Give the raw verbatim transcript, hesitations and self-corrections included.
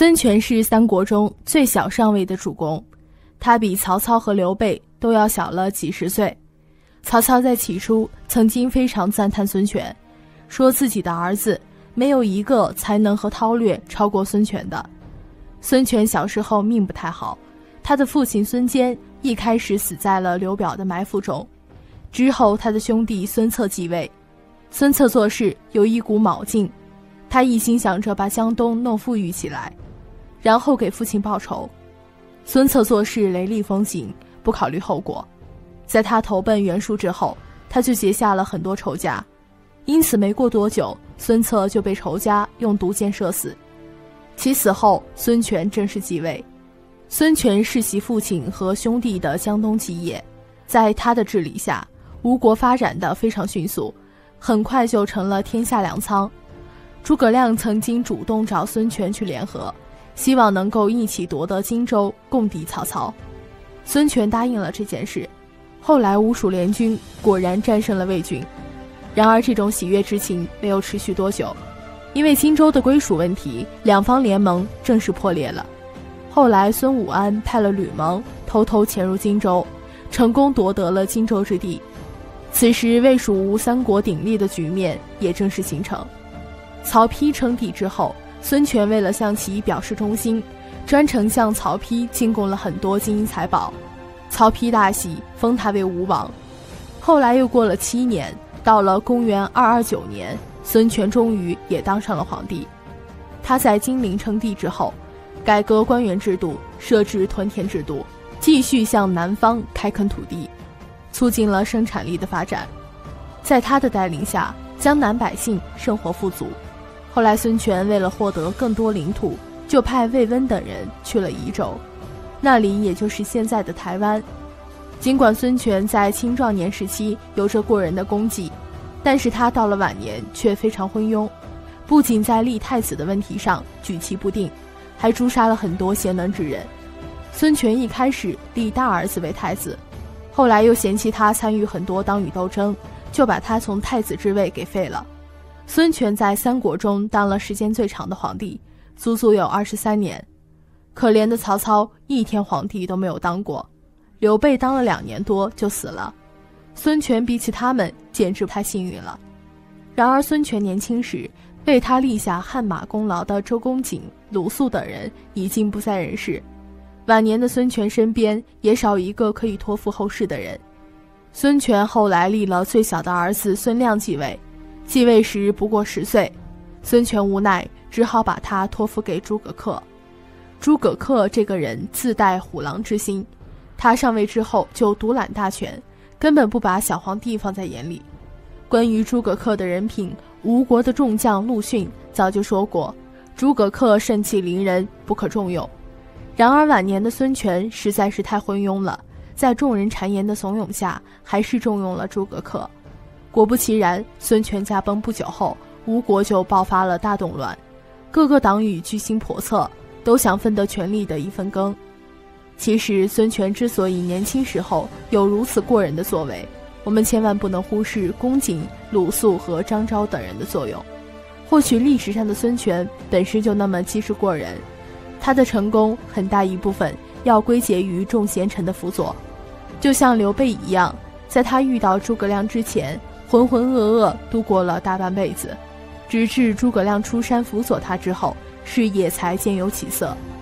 孙权是三国中最小上位的主公，他比曹操和刘备都要小了几十岁。曹操在起初曾经非常赞叹孙权，说自己的儿子没有一个才能和韬略超过孙权的。孙权小时候命不太好，他的父亲孙坚一开始死在了刘表的埋伏中，之后他的兄弟孙策继位。孙策做事有一股卯劲，他一心想着把江东弄富裕起来，然后给父亲报仇。孙策做事雷厉风行，不考虑后果。在他投奔袁术之后，他就结下了很多仇家，因此没过多久，孙策就被仇家用毒箭射死。其死后，孙权正式继位。孙权世袭父亲和兄弟的江东基业，在他的治理下，吴国发展得非常迅速，很快就成了天下粮仓。诸葛亮曾经主动找孙权去联合，希望能够一起夺得荆州，共敌曹操。孙权答应了这件事，后来吴蜀联军果然战胜了魏军。然而这种喜悦之情没有持续多久，因为荆州的归属问题，两方联盟正式破裂了。后来孙武安派了吕蒙偷偷潜入荆州，成功夺得了荆州之地。此时魏蜀吴三国鼎立的局面也正式形成。曹丕称帝之后，孙权为了向其表示忠心，专程向曹丕进贡了很多金银财宝。曹丕大喜，封他为吴王。后来又过了七年，到了公元二二九年，孙权终于也当上了皇帝。他在金陵称帝之后，改革官员制度，设置屯田制度，继续向南方开垦土地，促进了生产力的发展。在他的带领下，江南百姓生活富足。后来孙权为了获得更多领土，就派魏温等人去了宜州，那里也就是现在的台湾。尽管孙权在青壮年时期有着过人的功绩，但是他到了晚年却非常昏庸，不仅在立太子的问题上举棋不定，还诛杀了很多贤能之人。孙权一开始立大儿子为太子，后来又嫌弃他参与很多党羽斗争，就把他从太子之位给废了。孙权在三国中当了时间最长的皇帝，足足有二十三年。可怜的曹操一天皇帝都没有当过，刘备当了两年多就死了，孙权比起他们简直太幸运了。然而孙权年轻时为他立下汗马功劳的周公瑾、鲁肃等人已经不在人世，晚年的孙权身边也少一个可以托付后事的人。孙权后来立了最小的儿子孙亮继位，继位时不过十岁，孙权无奈只好把他托付给诸葛恪。诸葛恪这个人自带虎狼之心，他上位之后就独揽大权，根本不把小皇帝放在眼里。关于诸葛恪的人品，吴国的众将陆逊早就说过，诸葛恪盛气凌人，不可重用。然而晚年的孙权实在是太昏庸了，在众人谗言的怂恿下，还是重用了诸葛恪。果不其然，孙权驾崩不久后，吴国就爆发了大动乱，各个党羽居心叵测，都想分得权力的一份羹。其实孙权之所以年轻时候有如此过人的作为，我们千万不能忽视公瑾、鲁肃和张昭等人的作用。或许历史上的孙权本身就那么机智过人，他的成功很大一部分要归结于众贤臣的辅佐。就像刘备一样，在他遇到诸葛亮之前，浑浑噩噩度过了大半辈子，直至诸葛亮出山辅佐他之后，事业才渐有起色。